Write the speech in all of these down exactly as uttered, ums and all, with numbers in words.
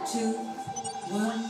two, one.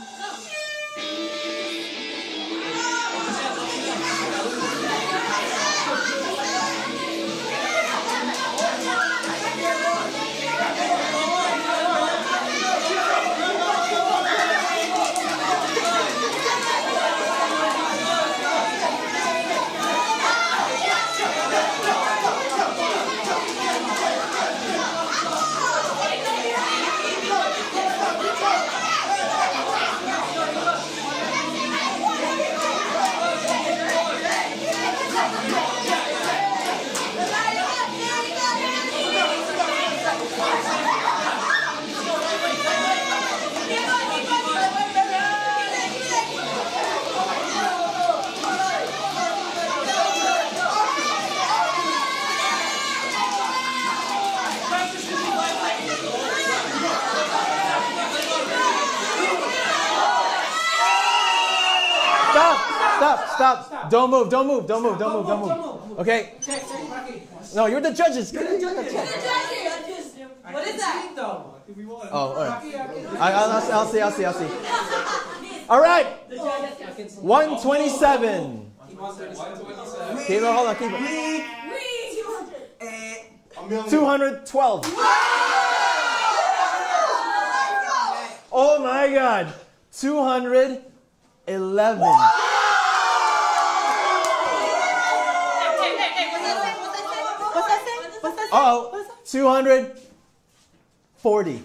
Stop, stop, stop. Don't move, don't move, don't move, don't move, don't move. Okay? No, you're the judges. You're the judges. What is that? Oh, all right. I, I'll, I'll see, I'll see, I'll see. All right. one twenty-seven. Keep it, hold on, keep it. two hundred twelve. Oh my God. two hundred eleven. Oh, two hundred forty.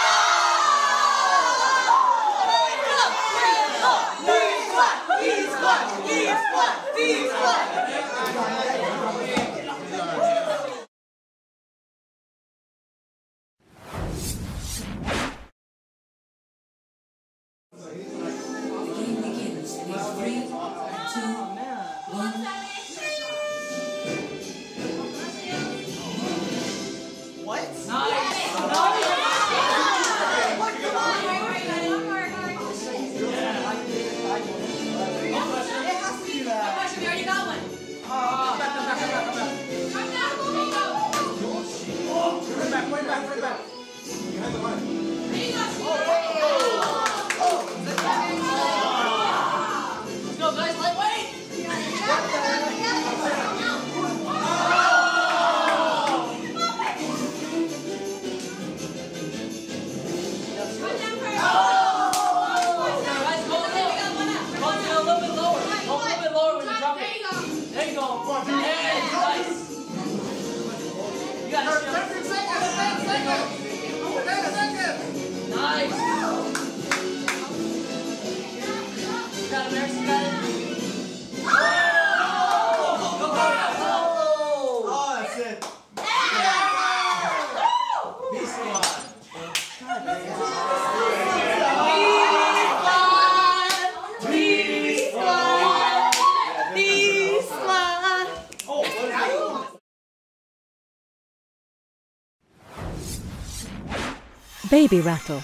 Baby rattle.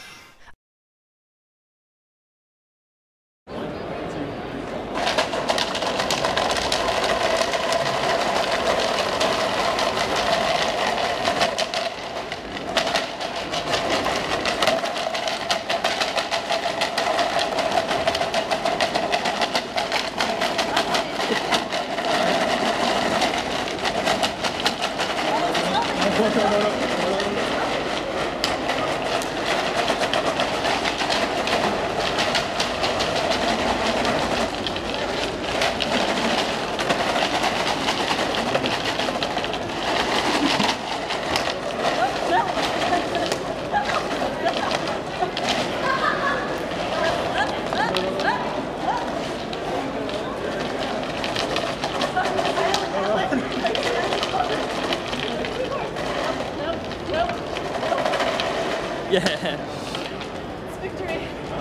Yeah. It's victory.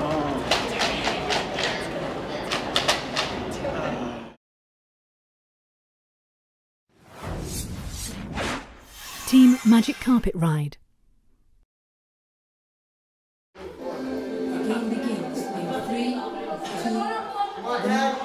Team Magic Carpet Ride. The game begins in three, two, one.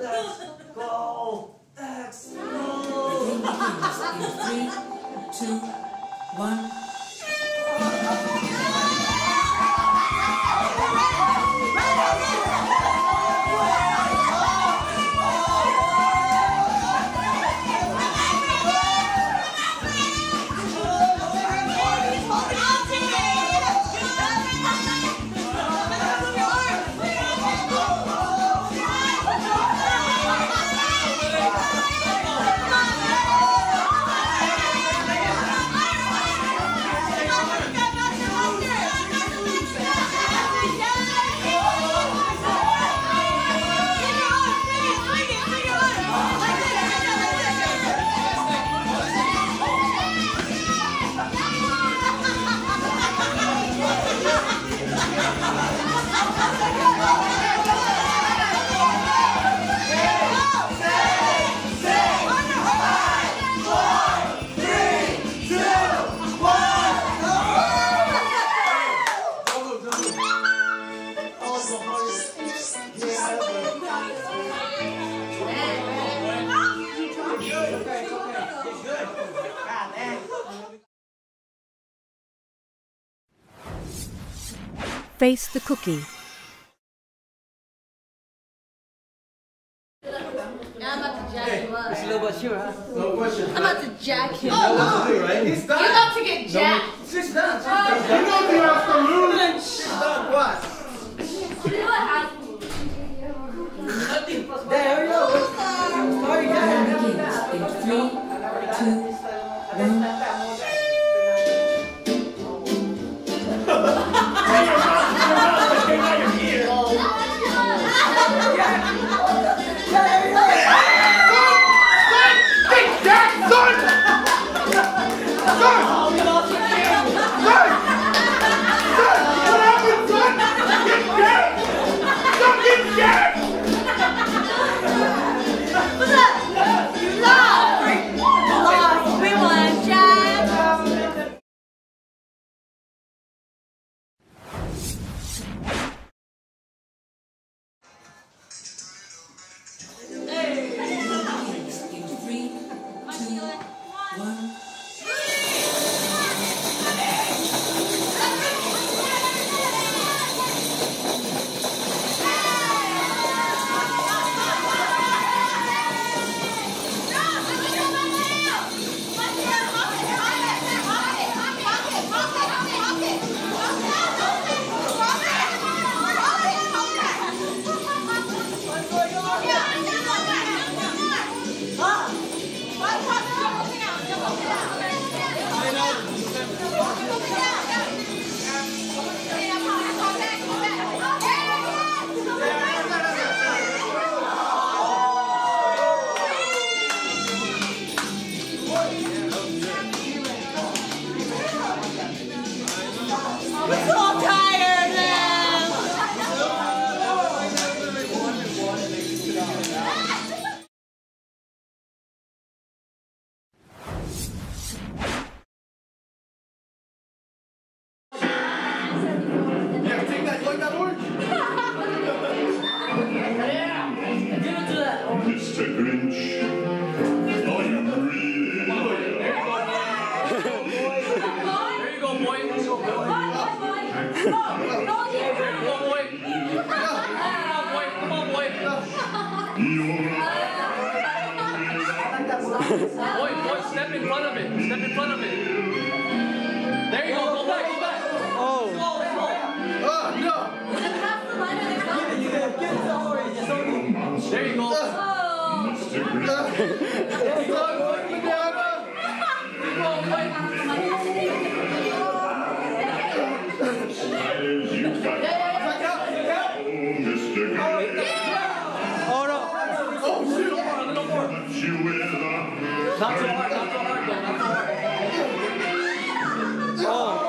Go! X! The game begins in three, two, one. Face the cookie. I'm about to jack him up. It's a little bit sure, huh? No question. I'm about to jack him You up. know what to do, right? He's You're done! about to get jacked. She's done! She's Oh. done! You know the afternoon! She's done! What? There we go! Sorry, The guys! game begins in three, two, one. Mister Grinch, are you reading? There you go, boy. There you go, boy. There you go, boy. Come on, boy. Come on, boy. Boy, boy, step in front of it. Step in front of it. There you go. Go back, go back. Oh. Let's go, let's go. Oh, no! There you go. Mister Grinch, Keep going, boy! Keep going, boy! Keep going, boy. sliders you've got. Back up! Back up! Oh, Mister Grinch, Oh no. Oh, shoot! A little more. but you will not. Not so hard, not so hard, though. Not so hard. Oh.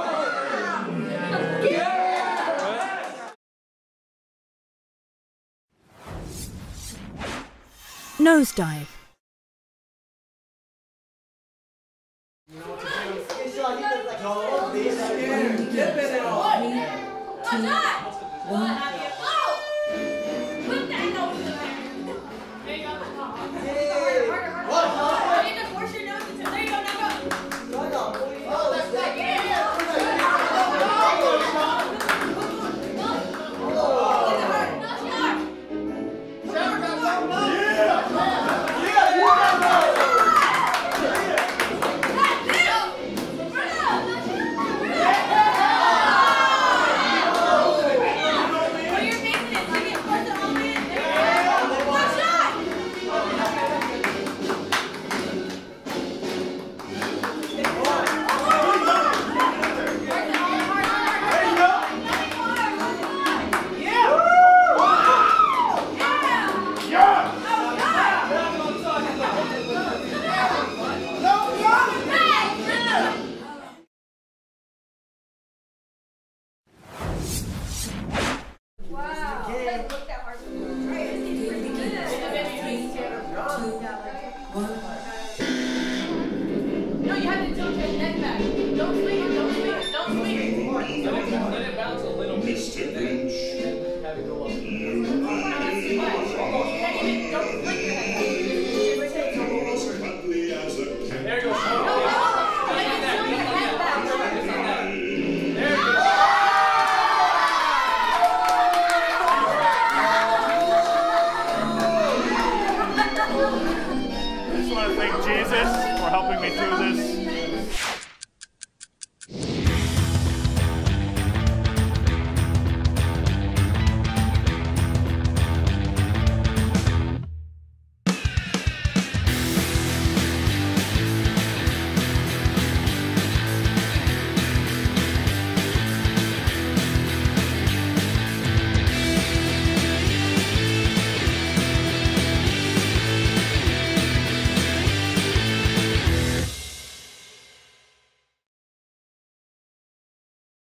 Nosedive. Three, two, one.